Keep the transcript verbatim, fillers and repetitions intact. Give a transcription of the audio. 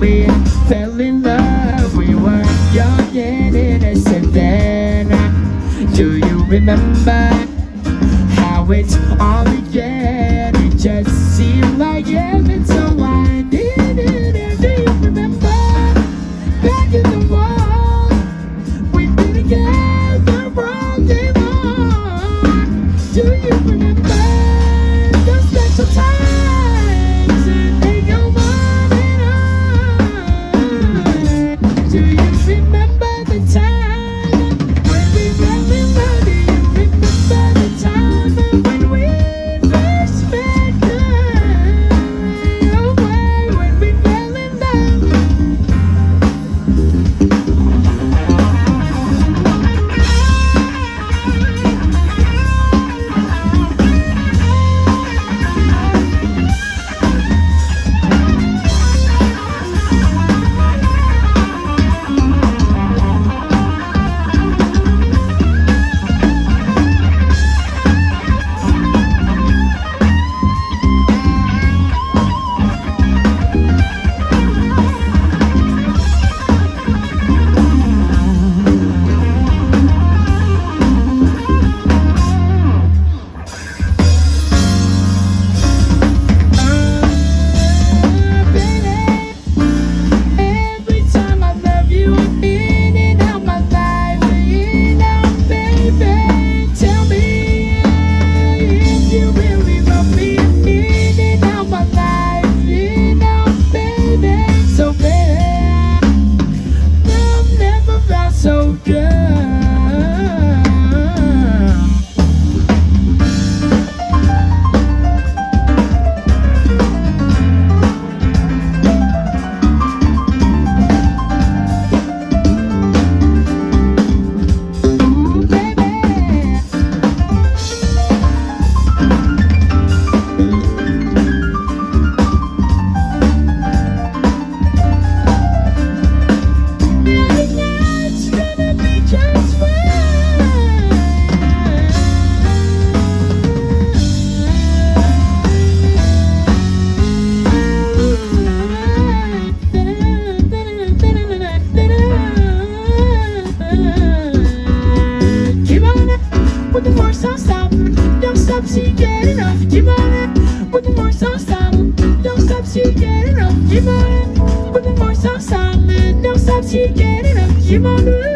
we fell in love, we were young and innocent then. Do you remember how it all began? It just seemed like heaven, so I did it. Do you remember back in the wall? We've been together all day long. Do you remember those special times? They go on and on. Do you remember the time when we fell in love? Do you remember the time when we first met? Oh boy, when we fell in love. So good. With the force, don't stop, don't stop till you get enough. Keep on it. With the force, don't stop, don't stop till you get enough. Keep on it. With the force, don't stop, don't stop till you get enough. Keep on it.